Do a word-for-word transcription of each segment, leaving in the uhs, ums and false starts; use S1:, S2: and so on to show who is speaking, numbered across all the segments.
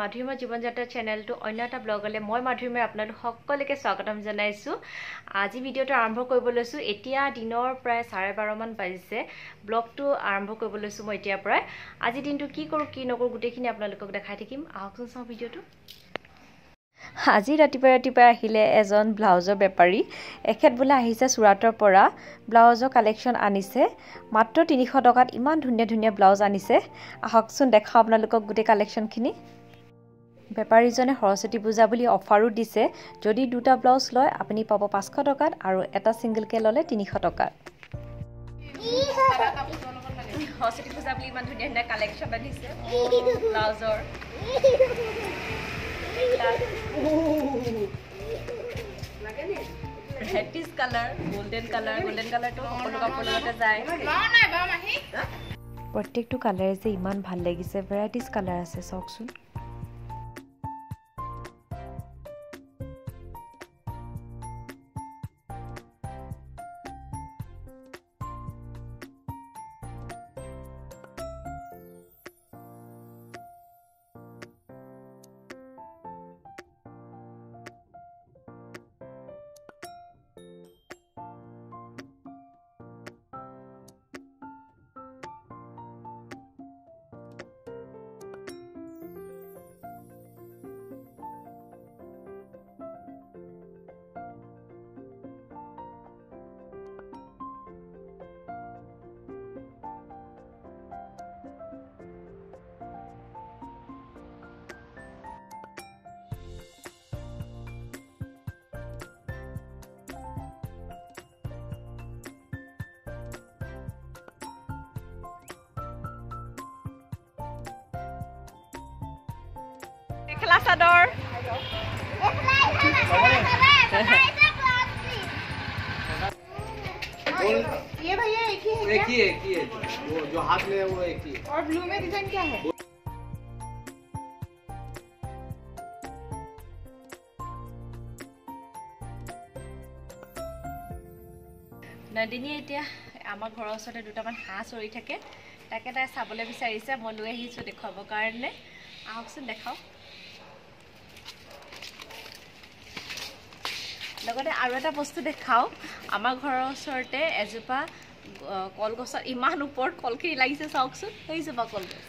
S1: মাধুৰীমা জীৱনযাত্ৰা চেনেলটো অন্য এটা ব্লগলৈ মই মাধুৰীমা আপোনালোক সকলোকে স্বাগতম জনাইছো। আজি ভিডিঅ'টো আৰম্ভ কৰিব লৈছো। এতিয়া দিনৰ প্ৰায় চাৰে বাৰ মান বাজিছে। ব্লগটো আৰম্ভ কৰিব লৈছো মই এতিয়াৰ পৰা। আজি দিনটো কি কৰো কি নকৰো গোটেইখিনি আপোনালোকক দেখাই থাকিম। আহকচোন চাওঁ ভিডিঅ'টো। আজি ৰাতিপুৱা ৰাতিপুৱা আহিলে এজন ব্লাউজৰ বেপাৰী। এখেত বোলে আহিছে সুৰাটৰ পৰা ব্লাউজৰ কালেকশ্যন আনিছে। মাত্ৰ তিনিশ টকাত ইমান ধুনীয়া ধুনীয়া ব্লাউজ আনিছে। আহকচোন দেখাও আপোনালোকক গোটেই কালেকশ্যনখিনি। বেপাৰীজনে সৰস্বতী পূজা বুলি অফাৰো দিছে। যদি দুটা ব্লাউজ লয় আপুনি পাব পাঁচশ টকাত আৰু এটা ছিংগলকৈ ল'লে তিনিশ টকাত। সৰস্বতী পূজা বুলি ইমান ধুনীয়া ধুনীয়া কালেকশ্যন আনিছে ব্লাউজৰ। Reddish colour, golden colour, golden কালাৰটো সকলো কাপোৰৰ লগতে যায়। প্ৰত্যেকটো কালাৰে যে ইমান ভাল লাগিছে, ভেৰাইটিজ কালাৰ আছে চাওকচোন। মেখেলা চাদৰ
S2: ये भैया एक ही है
S3: एक ही एक ही है वो जो हाथ में है वो एक ही है।
S2: और ब्लू में डिजाइन क्या है?
S1: নন্দিনী এতিয়া আমাৰ ঘৰৰ ওচৰতে দুটামান হাঁহ চৰি থাকে, তাকে তাই চাবলৈ বিচাৰিছে। মই লৈ আহিছোঁ দেখুৱাবৰ কাৰণে। আহকচোন দেখাও। লগতে আৰু এটা বস্তু দেখাও। আমাৰ ঘৰৰ ওচৰতে এজোপা কলগছত ইমান ওপৰত কলখিনি লাগিছে চাওকচোন। সেইজোপা কলগছ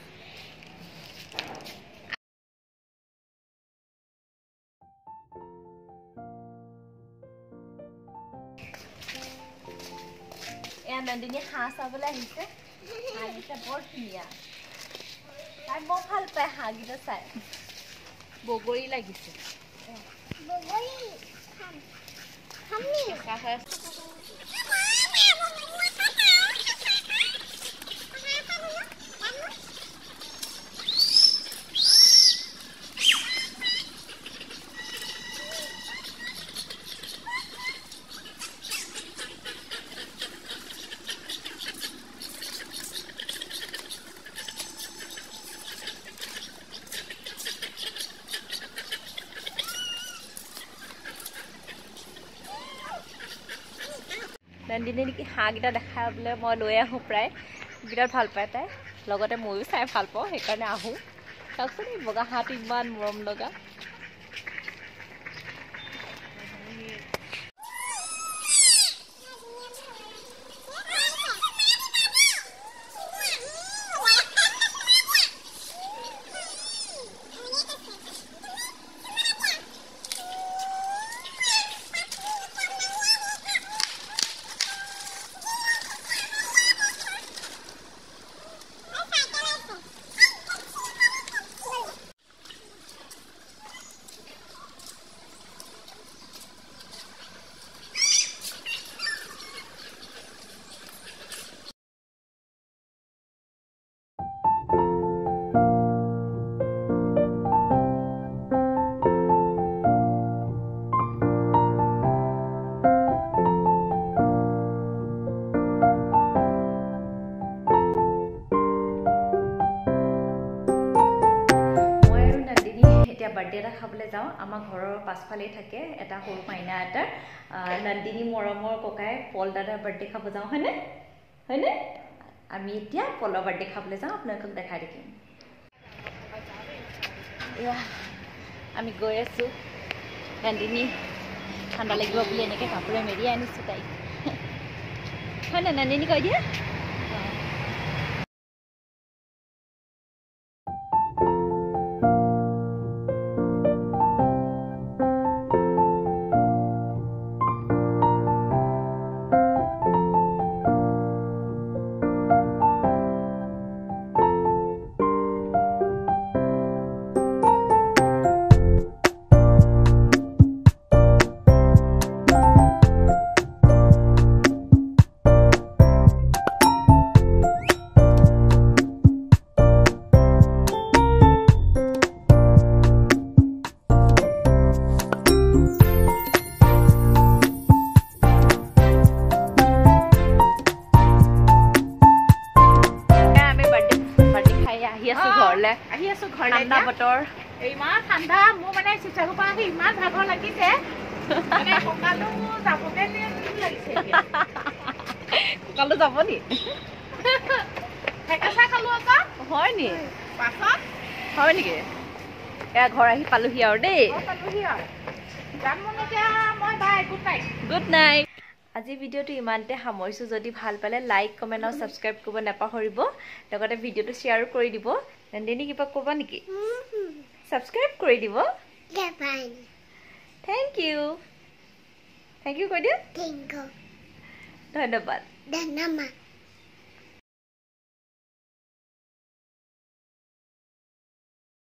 S1: এয়া নন্দিনী হাঁহ চাবলৈ আহিছে। হাঁহকেইটা বৰ ধুনীয়া, তাই বৰ ভাল পায় হাঁহকেইটা চাই। বগৰী লাগিছে। নন্দিনী নেকি হাঁহকেইটা দেখাবলৈ মই লৈ আহোঁ প্ৰায়। বিৰাট ভাল পায় তাই, লগতে ময়ো চাই ভাল পাওঁ, সেইকাৰণে আহোঁ। চাওকচোন এই বগা হাঁহটো ইমান মৰম লগা। বাৰ্থডে এটা খাবলৈ যাওঁ। আমাৰ ঘৰৰ পাছফালেই থাকে এটা সৰু মাইনা এটা, নন্দিনী মৰমৰ ককাই পল দাদাৰ বাৰ্থডে খাব যাওঁ, হয়নে হয়নে? আমি এতিয়া পলৰ বাৰ্থডে খাবলৈ যাওঁ, আপোনালোকক দেখাই দেখিম। এয়া আমি গৈ আছোঁ নন্দিনী ঠাণ্ডা লাগিব বুলি এনেকৈ কাপোৰে মেৰিয়াই আনিছোঁ তাইক হয় নে নন্দিনী কৈ দিয়া
S2: আহি আছো ঘৰলে
S1: ঠাণ্ডা বতৰ
S2: ইমান ঠাণ্ডা মোৰ মানে চিচাগো পৰা আহি ইমান ভাগৰ লাগিছে মানে কঁকালো যাবগে লাগিছে
S1: কঁকালো যাব নি
S2: ঠেকেচা খালো আকৌ
S1: হয় নি
S2: পাছত
S1: হয় নেকি এয়া ঘৰ আহি পালোহি আৰু দেই
S2: পালোহি আৰু যাম মানে এতিয়া মই bye good night
S1: good night আজি ভিডিঅ'টো ইমানতে সামৰিছোঁ যদি ভাল পালে লাইক কমেণ্ট আৰু ছাবস্ক্ৰাইব কৰিব নাপাহৰিব লগতে ভিডিঅ'টো শ্বেয়াৰো কৰি দিব নন্দিনী কিবা ক'ব নেকি ছাবস্ক্ৰাইব কৰি দিব থেংক ইউ থেংক ইউ কৈ দিয়া ধন্যবাদ